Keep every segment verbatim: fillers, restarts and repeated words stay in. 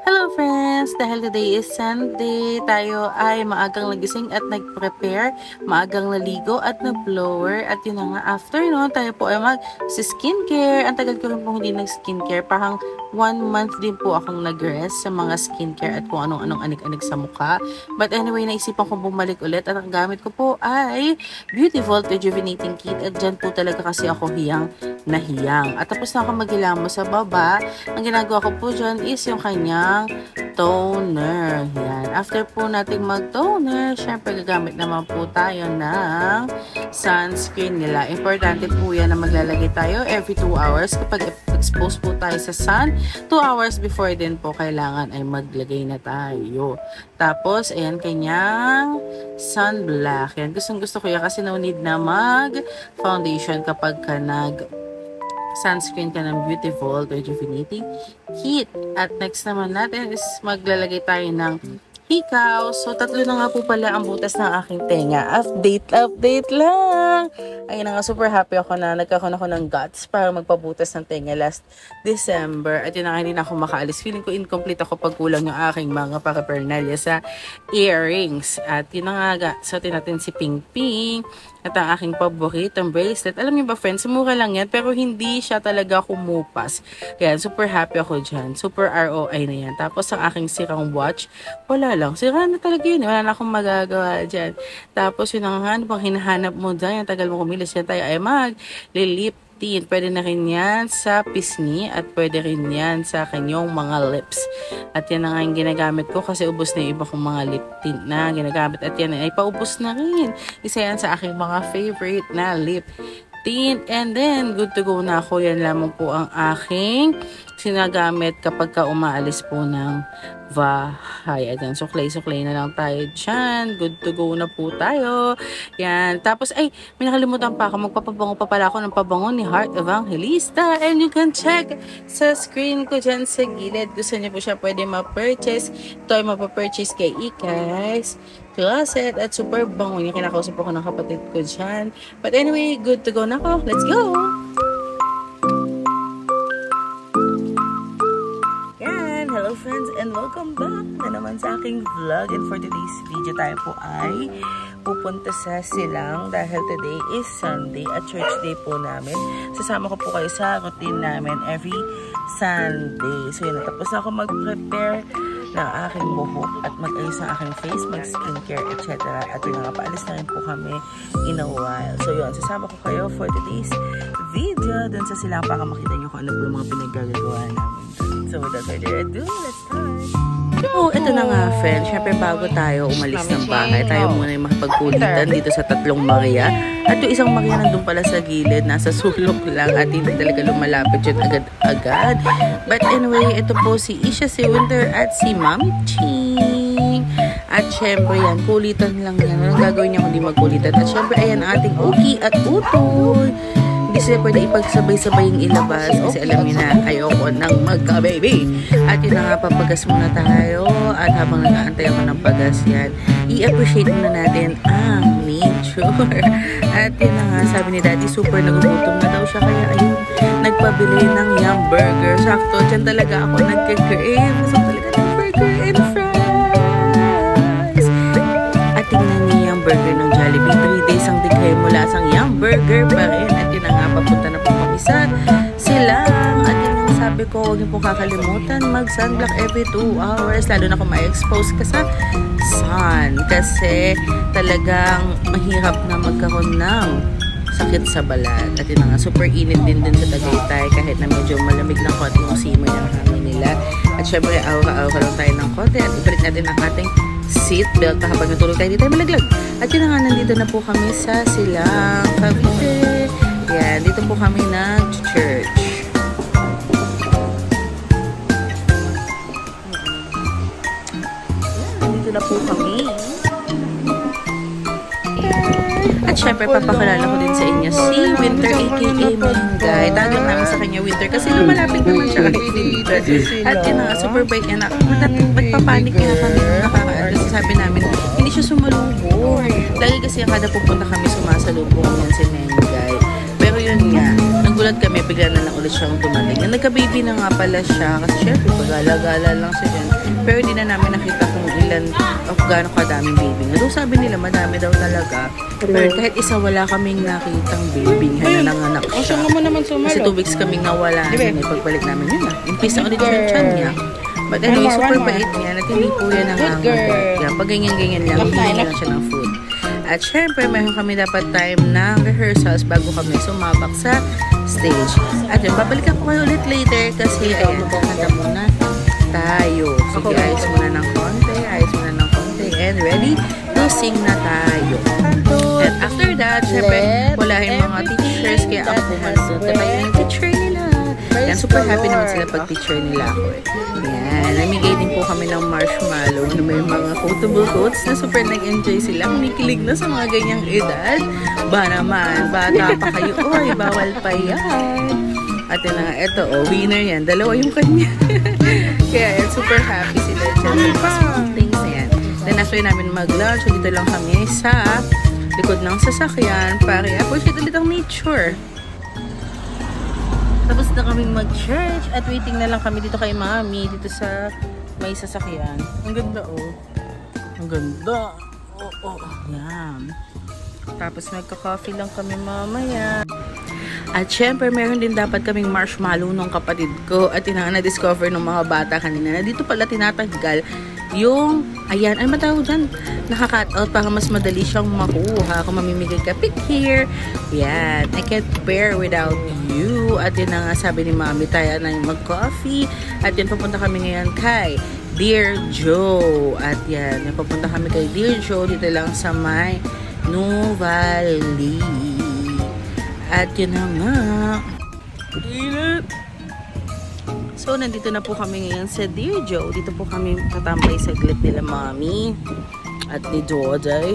Hello friends! Dahil today is Sunday, tayo ay maagang nagising at nag-prepare, maagang naligo at nag-blower. At yun na nga, after nun, tayo po ay mag-skincare. Ang tagal ko rin po hindi nag-skincare, parang one month din po akong nag-rest sa mga skincare at kung anong-anong anik-anik sa mukha. But anyway, naisipan ko bumalik ulit at ang gamit ko po ay Beautyvault Rejuvenating Kit. At dyan po talaga kasi ako hiyang na hiyang. At tapos na ako maghilamos sa baba. Ang ginagawa ko po dyan is yung kanyang toner. Yan. After po nating mag-toner, syempre gagamit naman po tayo ng sunscreen nila. Importante po yan na maglalagay tayo every two hours. Kapag expose po tayo sa sun, two hours before din po kailangan ay maglagay na tayo. Tapos, ayan, kanyang sunblock. Yan. Gustong gusto ko yan kasi no need na mag-foundation kapag ka nag sunscreen ka ng Beautyvault Rejuvenating Kit. At next naman natin is maglalagay tayo ng hikaw. So, tatlo na nga po pala ang butas ng aking tenga. Update, update lang! Ayun na nga, super happy ako na nagkakaroon ako ng guts para magpabutas ng tenga last December. At yun na nga, hindi na ako makaalis. Feeling ko incomplete ako pag kulang yung aking mga paraphernalia sa earrings. At yun na nga, suotin natin si Ping Ping. At ang aking paboritong bracelet. Alam niyo ba friends, mura lang yan pero hindi siya talaga kumupas. Kaya super happy ako dyan. Super R O I na yan. Tapos ang aking sirang watch, wala lang. Sira na talaga yun. Wala na akong magagawa dyan. Tapos yun ang ano pang hinahanap mo dyan. Yung tagal mo kumilis yan tayo ay mag-lip tint. Pwede na rin yan sa pisngi at pwede rin yan sa kanyang mga lips. At yan na nga yung ginagamit ko kasi ubos na yung iba kong mga lip tint na ginagamit. At yan ay paubos na rin. Isa yan sa aking mga favorite na lip tint. And then, good to go na ako. Yan lamang po ang aking sinagamit kapag ka umaalis po ng bahay. Ayan, suklay-suklay na lang tayo dyan. Good to go na po tayo. Yan. Tapos, ay, may nakalimutan pa ako. Magpapabango pa pala ako ng pabango ni Heart Evangelista. And you can check sa screen ko dyan sa gilid. Gusto niyo po siya pwede ma-purchase. Ito ay mapapurchase kay Ikais Closet at super bango niya. Kinakausap ako ng kapatid ko dyan. But anyway, good to go na ako. Let's go! Hello friends and welcome back na naman sa aking vlog. And for today's video tayo po ay pupunta sa Silang dahil today is Sunday at church day po namin. Sasama ko po kayo sa routine namin every Sunday. So yun, tapos na ako mag-prepare ng aking buhok at mag-ayos ng aking face, mag-skincare, et cetera. At yun nga, paalis na rin po kami in a while. So yun, sasama ko kayo for today's video dun sa Silang para makita nyo kung ano po yung mga pinaggagawa namin. So without further ado, let's start! So, ito na nga friends. Siyempre bago tayo umalis ng bahay, tayo muna yung makipagkulitan dito sa tatlong Maria. At yung isang Maria nandun pala sa gilid, nasa sulok lang at hindi talaga lumalapit yun agad-agad. But anyway, ito po si Isha, si Winter at si Ma'am Ching. At syempre yan, kulitan lang yan. Anong gagawin niya kung di magkulitan? At syempre ayan ating Uki at Utoy. Hindi sila pwede ipagsabay-sabay yung ilabas kasi alam niyo na ayoko nang magka-baby. At yun na nga, papagas muna tayo at habang nag-aantay ako ng pagas yan, i-appreciate muna natin ang nature. At yun na nga, sabi ni Daddy, super nagugutom na daw siya kaya ayun, nagpabili ng Yum Burger. Sakto, dyan talaga ako nagka-crave. Gusto talaga ng burger and fries. At tingnan niyo yung burger ng Jollibee. three days ang dighay mula sang Yum Burger pa rin. At yun na nga, papunta na po kami sa Silang. At yun ang sabi ko, huwag niyo po kakalimutan mag-sunblock every two hours. Lalo na kung ma-expose ka sa sun. Kasi talagang mahirap na magkaroon ng sakit sa balat. At yun na nga, super init din din sa Tagaytay kahit na medyo malamig ng konti yung simoy ng hangin nila. At syempre, aura-aura lang tayo ng konti at ibalik natin ang ating seatbelt na habang natulog tayo, hindi tayo malaglag. At yun na nga, nandito na po kami sa Silang Cavite. Yan, dito po kami nag-church. Nandito na po kami. At syempre, papakilala ko din sa inyo si Winter aka Mengay. Tawag namin sa kanya Winter kasi lumalapit naman siya kay Winter. At yun na nga, super bait niya na. Magpapanik niya kami nakakaano. Sabi namin, hindi siya sumalubong. Lagi kasi kada pupunta kami sumasalubong yan si Mengay. Pero yun nga, nagulat kami, bigla na lang ulit siyang tumaling. Na nagka-baby na nga pala siya. Kasi syempre, pagala-gala lang siya dyan. Pero hindi na namin nakita kung ilan o gano'ng kadaming baby. Nga doon sabi nila, madami daw talaga. Pero kahit isa, wala kaming nakitang baby. Nga na nanganak siya. Kasi two weeks kaming nawala. Diba? Pagbalik namin yun na. Impis na ulit yung chan niya. But anyway, super bait niya. At hindi po yan nangangagat. Yan, pag ganyan-ganyan lang, hindi lang siya ng food. At syempre, mayroon kami dapat time ng rehearsals bago kami sumabak sa stage. At yun, babalikan ko kayo ulit later kasi ayan, handa muna tayo. Sige, ayos muna ng konti, ayos muna ng konti, and ready to sing na tayo. And after that, syempre, wala yung mga teachers, kaya ako mag-sunta kayo yung teacher nila. Yan, super happy naman sila pag teacher nila ako eh. Yan, namigay din po kami ng marshmallow na may mga quotable quotes na super nag-enjoy sila. Kumikilig na sa mga ganyang edad. Ba naman, bata pa kayo. Oy, bawal pa yan. At yun na nga, eto, oh, winner yan. Dalawa yung kanya. Kaya yan, super happy sila dyan. Mga things na yan. Then after namin mag-lunch, dito lang kami sa likod ng sasakyan para i-appreciate ulit ang nature. Tapos na kaming mag-church at waiting na lang kami dito kay Mami dito sa may sasakyan. Ang ganda oh. Ang ganda. Oh, oh. Yan. Tapos magka-coffee lang kami mamaya. At syempre, meron din dapat kaming marshmallow nung kapatid ko at yun na-discover ng mga bata kanina na dito pala tinatanggal yung, ayan, ano matawag dyan? Naka-cut out para mas madali siyang makuha. Kung mamimigay ka, pick here. Yan. I can't bear without you. At yun na nga sabi ni Mami, tayo na yung mag-coffee. At yun, papunta kami ngayon kay Dear Joe. At yan, papunta kami kay Dear Joe dito lang sa may Nuvali. At yun na nga. Init. So, nandito na po kami ngayon sa Dear Joe. Dito po kami tatambay sa glit nila Mami at ni Doday.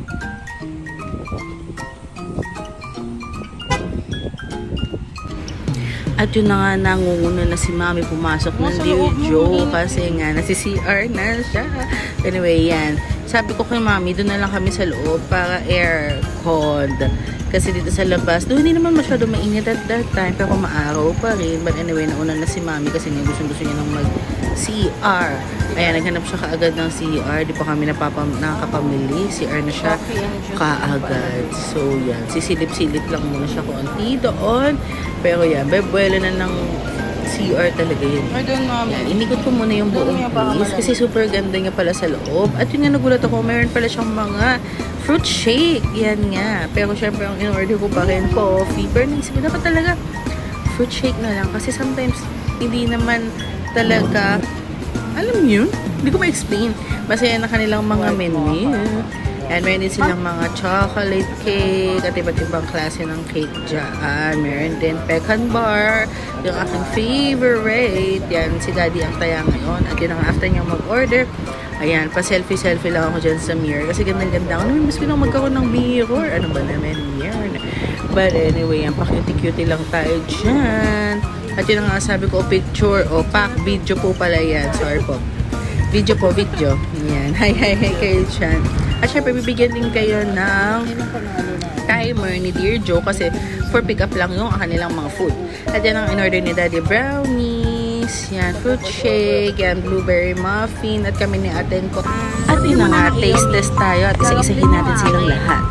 At yun na nga, nangunguna na si Mami pumasok ng Dear Joe kasi nga nasi C R na siya. Anyway, yan. Sabi ko kay Mami, doon na lang kami sa loob para aircon. Kasi dito sa labas, doon hindi naman masyado mainit at that time, pero maaraw pa rin. But anyway, nauna na si Mami kasi nga gusto-gusto niya nang mag-C R. Ayan, naghanap siya kaagad ng C R. Di pa kami napapam nakakapamili. C R na siya kaagad. So, yan. Sisilip-silip lang muna siya konti doon. Pero yan, bebuelo na ng C R talaga yun. Yan, inikot ko muna yung buong place kasi super ganda niya pala sa loob. At yun nga, nagulat ako, mayroon pala siyang mga fruit shake. Yan nga. Pero syempre, ang in-order ko pa rin coffee. Pero naisip ko, dapat talaga fruit shake na lang. Kasi sometimes, hindi naman talaga, alam niyo, hindi ko ma-explain. Basta yan na kanilang mga menu. And meron din silang mga chocolate cake at iba't ibang klase ng cake dyan. Meron din pecan bar, yung aking favorite. Yan, si Daddy ang taya ngayon. At yun ang after niyang mag-order. Ayan, pa-selfie-selfie lang ako dyan sa mirror. Kasi gandang-ganda ako. Naman, mas ko nang magkaroon ng mirror. Ano ba naman yan? But anyway, yan, pa-cutie-cutie lang tayo dyan. At yun ang sabi ko, picture o pack video po pala yan. Sorry po. Video po, video. Yan. Hi, hi, hi kayo dyan. At syempre, bibigyan din kayo ng timer ni Dear Joe kasi for pick up lang yung kanilang mga food. At yan ang in-order ni Daddy brownies, yan, fruit shake, yan, blueberry muffin, at kami ni atin ko. At yun na nga, taste test tayo at isa-isahin natin silang lahat.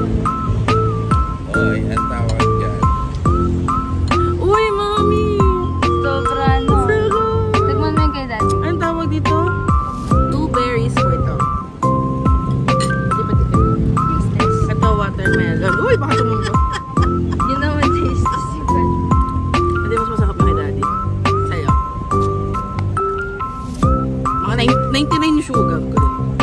Oy, ang tawag dyan. Uy, Mami! Sobra, no? Tignan mo yung kay Daddy. Anong tawag dito? Blueberries. Wait, oh. Ito, watermelon. Uy, baka tumundo. You know what taste is secret. Hindi, mas masakap na kay Daddy. Sa'yo. Mga ninety-nine yung sugar ko.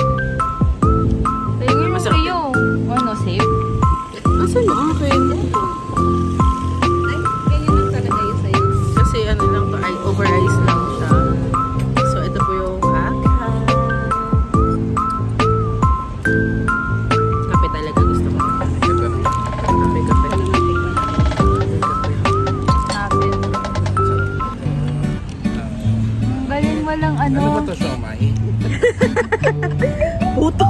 Tingin mo Masarap. kayo. Ano, safe? Asan yung akin? Ay, ganyan lang talaga yun sa'yo. Kasi ano lang to, ay over ice lang siya. So, ito po yung akin. Kape talaga gusto ko. Ito. Kape, kape. Happen. Balin mo lang ano. Ano ba ito, siomai? Puto!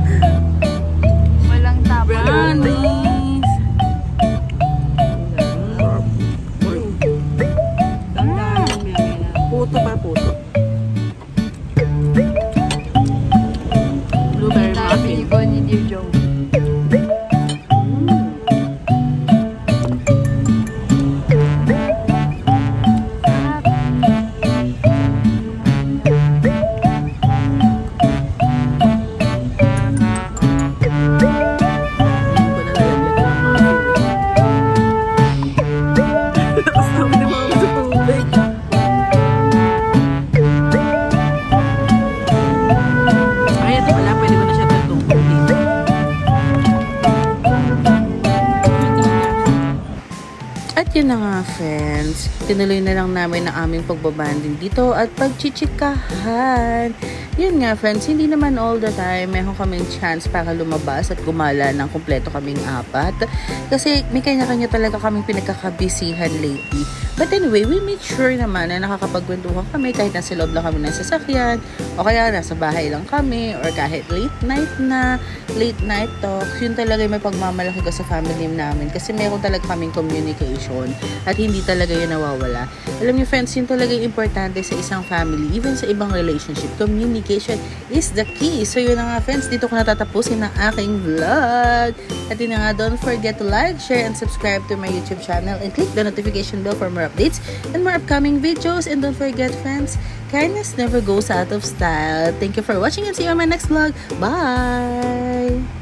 Walang tapa. Brownies! yun na nga friends, tinuloy na lang namin ang aming pagbabanding dito at pagchichikahan. Yun nga friends, hindi naman all the time meron kaming chance para lumabas at gumala ng kumpleto kaming apat. Kasi may kanya-kanya talaga kaming pinagkakabisihan lately. But anyway, we make sure naman na nakakapagkwentuhan kami kahit nasa loob lang kami ng sasakyan o kaya nasa bahay lang kami or kahit late night na, late night talks. Yun talaga yung may pagmamalaki ko sa family namin kasi meron talaga kaming communication at hindi talaga yun nawawala. Alam niyo friends, yun talaga yung importante sa isang family, even sa ibang relationship. Communication is the key. So yun na nga friends, dito ko natatapusin ang aking vlog. At yun na nga, don't forget to like, share, and subscribe to my YouTube channel and click the notification bell for more updates and more upcoming videos. And don't forget friends, kindness never goes out of style. Thank you for watching and see you on my next vlog. Bye!